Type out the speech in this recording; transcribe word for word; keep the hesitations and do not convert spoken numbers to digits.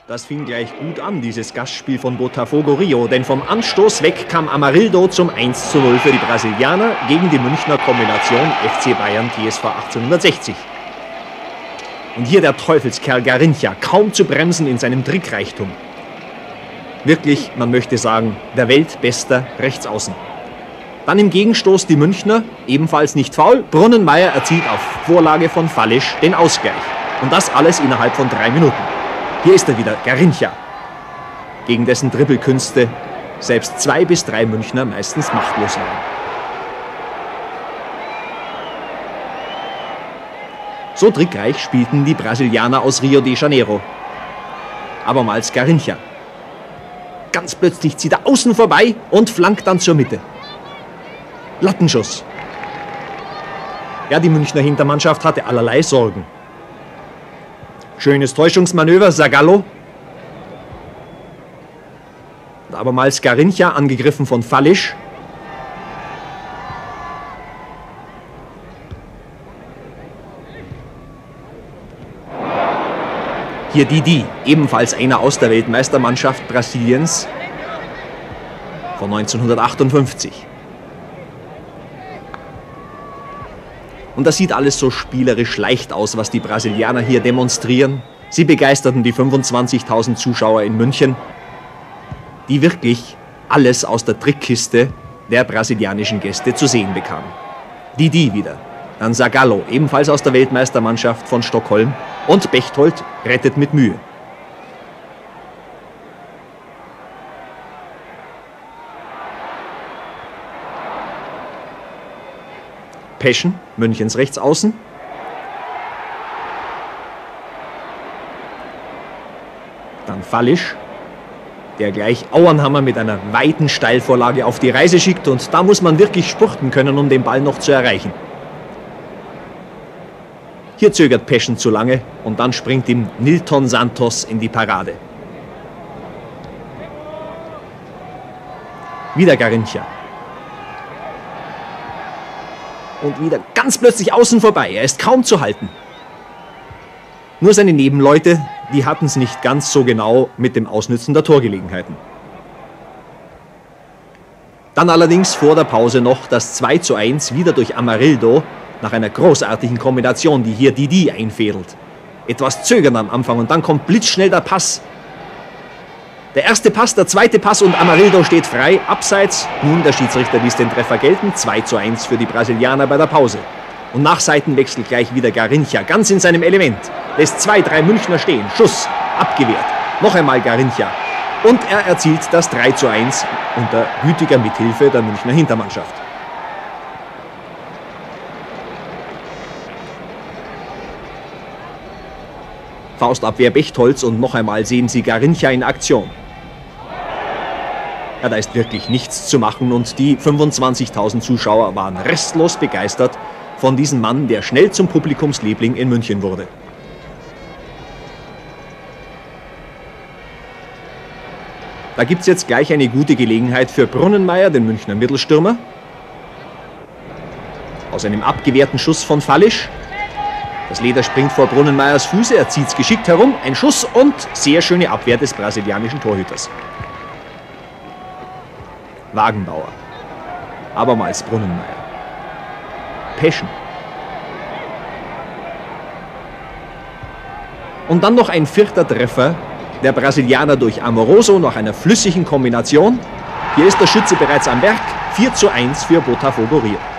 Das fing gleich gut an, dieses Gastspiel von Botafogo Rio, denn vom Anstoß weg kam Amarildo zum eins zu null für die Brasilianer gegen die Münchner Kombination F C Bayern T S V achtzehnhundertsechzig. Und hier der Teufelskerl Garrincha, kaum zu bremsen in seinem Trickreichtum. Wirklich, man möchte sagen, der weltbester Rechtsaußen. Dann im Gegenstoß die Münchner, ebenfalls nicht faul, Brunnenmeier erzielt auf Vorlage von Fallisch den Ausgleich. Und das alles innerhalb von drei Minuten. Hier ist er wieder, Garrincha, gegen dessen Dribbelkünste selbst zwei bis drei Münchner meistens machtlos waren. So trickreich spielten die Brasilianer aus Rio de Janeiro. Abermals Garrincha. Ganz plötzlich zieht er außen vorbei und flankt dann zur Mitte. Lattenschuss. Ja, die Münchner Hintermannschaft hatte allerlei Sorgen. Schönes Täuschungsmanöver, Zagallo. Und abermals Garrincha, angegriffen von Fallisch. Hier Didi, ebenfalls einer aus der Weltmeistermannschaft Brasiliens von neunzehnhundertachtundfünfzig. Und das sieht alles so spielerisch leicht aus, was die Brasilianer hier demonstrieren. Sie begeisterten die fünfundzwanzigtausend Zuschauer in München, die wirklich alles aus der Trickkiste der brasilianischen Gäste zu sehen bekamen. Didi wieder, dann Zagallo, ebenfalls aus der Weltmeistermannschaft von Stockholm, und Bechtold rettet mit Mühe. Peschen, Münchens Rechtsaußen. Dann Fallisch, der gleich Auernhammer mit einer weiten Steilvorlage auf die Reise schickt. Und da muss man wirklich spurten können, um den Ball noch zu erreichen. Hier zögert Peschen zu lange und dann springt ihm Nilton Santos in die Parade. Wieder Garrincha. Und wieder ganz plötzlich außen vorbei. Er ist kaum zu halten. Nur seine Nebenleute, die hatten es nicht ganz so genau mit dem Ausnützen der Torgelegenheiten. Dann allerdings vor der Pause noch das zwei zu eins wieder durch Amarildo nach einer großartigen Kombination, die hier Didi einfädelt. Etwas zögern am Anfang und dann kommt blitzschnell der Pass. Der erste Pass, der zweite Pass und Amarildo steht frei, abseits. Nun, der Schiedsrichter ließ den Treffer gelten, zwei zu eins für die Brasilianer bei der Pause. Und nach Seitenwechsel gleich wieder Garrincha, ganz in seinem Element. Lässt zwei, drei Münchner stehen, Schuss, abgewehrt. Noch einmal Garrincha. Und er erzielt das drei zu eins unter gütiger Mithilfe der Münchner Hintermannschaft. Faustabwehr Bechtolz und noch einmal sehen Sie Garrincha in Aktion. Ja, da ist wirklich nichts zu machen und die fünfundzwanzigtausend Zuschauer waren restlos begeistert von diesem Mann, der schnell zum Publikumsliebling in München wurde. Da gibt es jetzt gleich eine gute Gelegenheit für Brunnenmeier, den Münchner Mittelstürmer. Aus einem abgewehrten Schuss von Fallisch. Das Leder springt vor Brunnenmeiers Füße, er zieht es geschickt herum, ein Schuss und sehr schöne Abwehr des brasilianischen Torhüters. Wagenbauer, abermals Brunnenmeier, Peschen. Und dann noch ein vierter Treffer der Brasilianer durch Amoroso nach einer flüssigen Kombination. Hier ist der Schütze bereits am Werk, vier zu eins für Botafogo Rio.